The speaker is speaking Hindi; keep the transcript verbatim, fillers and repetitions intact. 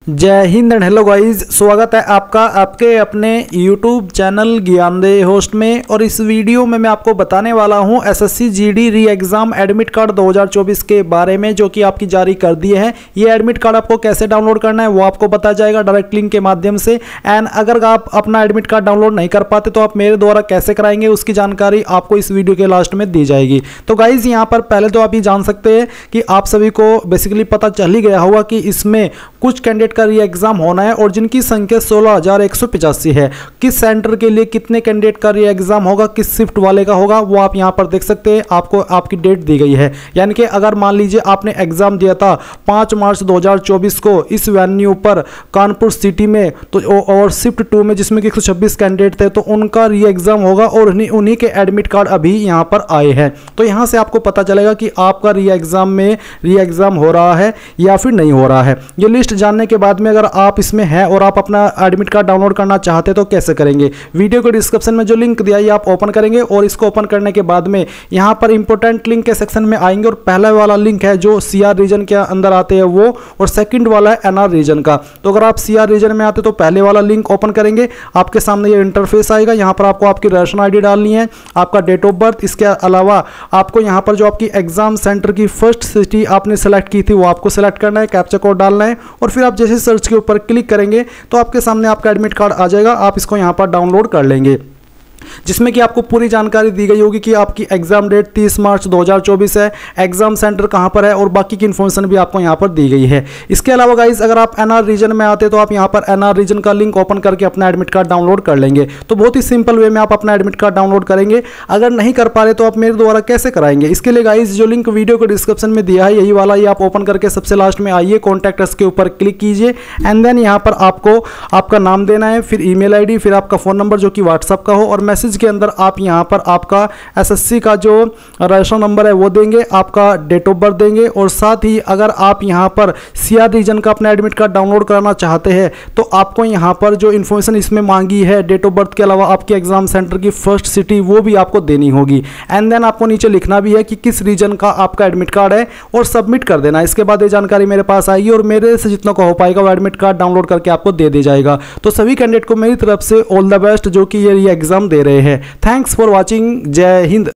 जय हिंद एंड हेलो गाइस, स्वागत है आपका आपके अपने यूट्यूब चैनल ज्ञानदेह होस्ट में। और इस वीडियो में मैं आपको बताने वाला हूं SSC GD re exam admit card दो हज़ार चौबीस के बारे में, जो कि आपकी जारी कर दिए हैं। ये एडमिट कार्ड आपको कैसे डाउनलोड करना है वो आपको बताया जाएगा डायरेक्ट लिंक के माध्यम से। एंड अगर आप अपना एडमिट कार्ड डाउनलोड नहीं कर पाते तो आप मेरे द्वारा कैसे कराएंगे उसकी जानकारी आपको इस वीडियो के लास्ट में दी जाएगी। तो गाइज यहाँ पर पहले तो आप ये जान सकते हैं कि आप सभी को बेसिकली पता चल ही गया होगा कि इसमें कुछ कैंडिडेट का री एग्जाम होना है और जिनकी संख्या सोलह हजार एक सौ पचासी है। किस सेंटर के लिए कितने कैंडिडेट का री एग्जाम होगा, किस शिफ्ट वाले का होगा, वो आप यहां पर देख सकते हैं। आपको आपकी डेट दी गई है, यानी कि अगर मान लीजिए आपने एग्जाम दिया था पाँच मार्च दो हज़ार चौबीस को इस वेन्यू पर कानपुर सिटी में, तो और शिफ्ट टू में जिसमें कि एक सौ छब्बीस कैंडिडेट थे, तो उनका री एग्जाम होगा और उन्हीं उन्हीं के एडमिट कार्ड अभी यहां पर आए हैं। तो यहां से आपको पता चलेगा कि आपका री एग्जाम में री एग्जाम हो रहा है या फिर नहीं हो रहा है। ये लिस्ट जानने के बाद में अगर आप इसमें हैं और आप अपना एडमिट कार्ड डाउनलोड करना चाहते हैं तो कैसे करेंगे, वीडियो के डिस्क्रिप्शन में जो लिंक दिया है आप ओपन करेंगे और इसको ओपन करने के बाद में यहां पर इंपॉर्टेंट लिंक के सेक्शन में आएंगे और पहला वाला लिंक है जो सीआर रीजन के अंदर आते हैं वो, और सेकंड वाला है एनआर रीजन का। तो अगर आप सीआर रीजन में आते तो पहले वाला लिंक ओपन करेंगे, आपके सामने ये इंटरफेस आएगा। यहां पर आपको आपकी रजिस्ट्रेशन आईडी डालनी है, आपका डेट ऑफ बर्थ, इसके अलावा आपको यहां पर जो आपकी एग्जाम सेंटर की फर्स्ट सिटी आपने सेलेक्ट की थी वो आपको सेलेक्ट करना है, कैप्चा कोड डालना है और फिर आप जैसे सर्च के ऊपर क्लिक करेंगे तो आपके सामने आपका एडमिट कार्ड आ जाएगा। आप इसको यहां पर डाउनलोड कर लेंगे, जिसमें कि आपको पूरी जानकारी दी गई होगी कि आपकी एग्जाम डेट तीस मार्च दो हज़ार चौबीस है, एग्जाम सेंटर कहां पर है और बाकी की इन्फॉर्मेशन भी आपको यहां पर दी गई है। इसके अलावा गाइस अगर आप एनआर रीजन में आते तो आप यहां पर एनआर रीजन का लिंक ओपन करके अपना एडमिट कार्ड डाउनलोड कर लेंगे। तो बहुत ही सिंपल वे में आप अपना एडमिट कार्ड डाउनलोड करेंगे। अगर नहीं कर पा रहे तो आप मेरे द्वारा कैसे कराएंगे, इसके लिए गाइस जो लिंक वीडियो को डिस्क्रिप्शन में दिया है यही वाला, ये आप ओपन करके सबसे लास्ट में आइए, कॉन्टैक्ट अस के ऊपर क्लिक कीजिए एंड देन यहाँ पर आपको आपका नाम देना है, फिर ईमेल आईडी, फिर आपका फ़ोन नंबर जो कि व्हाट्सअप का हो, और मैसेज के अंदर आप यहां पर आपका एसएससी का जो रजिस्ट्रेशन नंबर है वो देंगे, आपका डेट ऑफ बर्थ देंगे, और साथ ही अगर आप यहां पर सीआर रीजन का अपना एडमिट कार्ड डाउनलोड कराना चाहते हैं तो आपको यहां पर जो इन्फॉर्मेशन इसमें मांगी है डेट ऑफ बर्थ के अलावा आपके एग्जाम सेंटर की फर्स्ट सिटी वो भी आपको देनी होगी। एंड देन आपको नीचे लिखना भी है कि किस रीजन का आपका एडमिट कार्ड है और सबमिट कर देना। इसके बाद ये जानकारी मेरे पास आएगी और मेरे से जितना को हो पाएगा वो एडमिट कार्ड डाउनलोड करके आपको दे दिया जाएगा। तो सभी कैंडिडेट को मेरी तरफ से ऑल द बेस्ट जो कि ये एग्जाम दे रहे हैं। Thanks for watching. जय हिंद।